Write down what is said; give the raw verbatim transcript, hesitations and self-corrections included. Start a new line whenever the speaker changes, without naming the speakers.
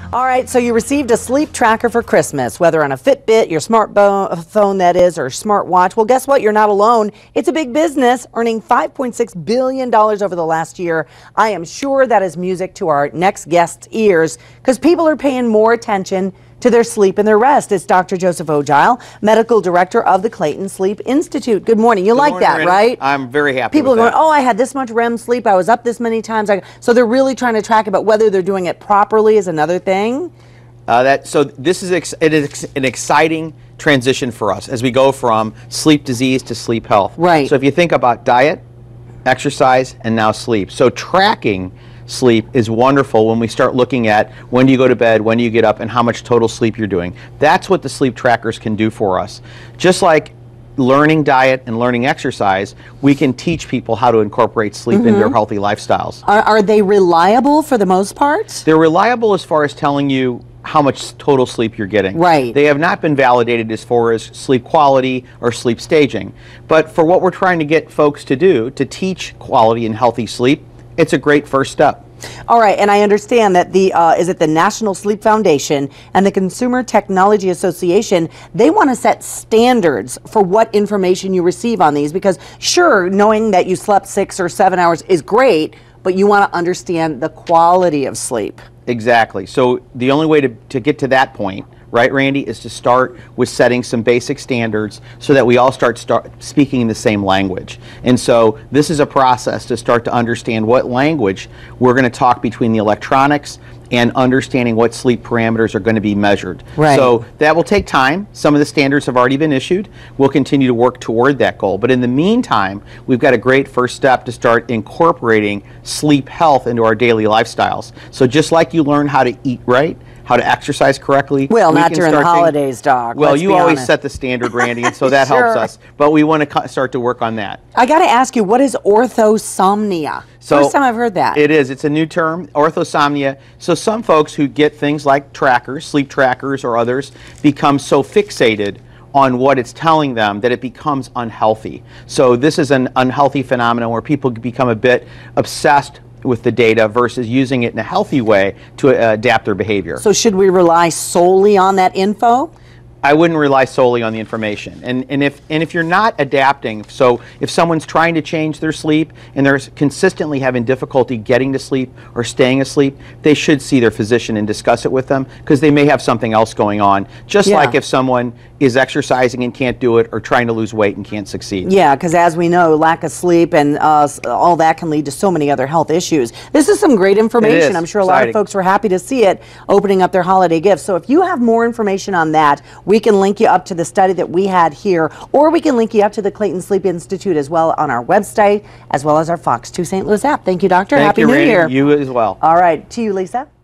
All right, so you received a sleep tracker for Christmas, whether on a Fitbit, your smartphone that is, or smartwatch. Well, guess what? You're not alone. It's a big business, earning five point six billion dollars over the last year. I am sure that is music to our next guest's ears because people are paying more attention to their sleep and their rest. It's Doctor Joseph Ojile, Medical Director of the Clayton Sleep Institute. Good morning. You
Good
like
morning,
that,
Randy.
right?
I'm very happy
People
with
are going,
that.
oh, I had this much R E M sleep. I was up this many times. I, so they're really trying to track it, but whether they're doing it properly is another thing.
Uh, that so this is ex it is an exciting transition for us as we go from sleep disease to sleep health.
Right.
So if you think about diet, exercise, and now sleep. So tracking sleep is wonderful when we start looking at when do you go to bed, when do you get up, and how much total sleep you're doing. That's what the sleep trackers can do for us. Just like learning diet and learning exercise, we can teach people how to incorporate sleep
Mm-hmm.
into their healthy lifestyles.
Are, are they reliable for the most part?
They're reliable as far as telling you how much total sleep you're getting.
Right.
They have not been validated as far as sleep quality or sleep staging. But for what we're trying to get folks to do, to teach quality and healthy sleep, it's a great first step.
All right, and I understand that the, uh, is it the National Sleep Foundation and the Consumer Technology Association, they want to set standards for what information you receive on these because sure, knowing that you slept six or seven hours is great, but you want to understand the quality of sleep.
Exactly. So the only way to, to get to that point, right, Randy, is to start with setting some basic standards so that we all start, start speaking the same language. And so this is a process to start to understand what language we're going to talk between the electronics and understanding what sleep parameters are going to be measured.
Right.
So that will take time. Some of the standards have already been issued. We'll continue to work toward that goal. But in the meantime, we've got a great first step to start incorporating sleep health into our daily lifestyles. So just like you learn how to eat right, how to exercise correctly.
Well,
we
not
can
during the
start to-
holidays, Doc.
Well,
let's
you
be
always
honest.
set the standard, Randy, and so that
Sure.
helps us. But we want to start to work on that.
I got to ask you, what is orthosomnia?
So
First time I've heard that.
It is. It's a new term, orthosomnia. So some folks who get things like trackers, sleep trackers or others, become so fixated on what it's telling them that it becomes unhealthy. So this is an unhealthy phenomenon where people become a bit obsessed with the data versus using it in a healthy way to uh, adapt their behavior.
So should we rely solely on that info?
I wouldn't rely solely on the information. And, and, if, and if you're not adapting, so if someone's trying to change their sleep and they're consistently having difficulty getting to sleep or staying asleep, they should see their physician and discuss it with them because they may have something else going on. Just
Yeah.
like if someone is exercising and can't do it or trying to lose weight and can't succeed.
Yeah, because as we know, lack of sleep and uh, all that can lead to so many other health issues. This is some great information.
is.
I'm sure a lot of
Exciting.
folks were happy to see it opening up their holiday gifts. So if you have more information on that, we can link you up to the study that we had here, or we can link you up to the Clayton Sleep Institute as well on our website, as well as our Fox two Saint Louis app. Thank you, Doctor.
Thank
Happy
you,
New
Randy.
Year.
You as well.
All right, to you, Lisa.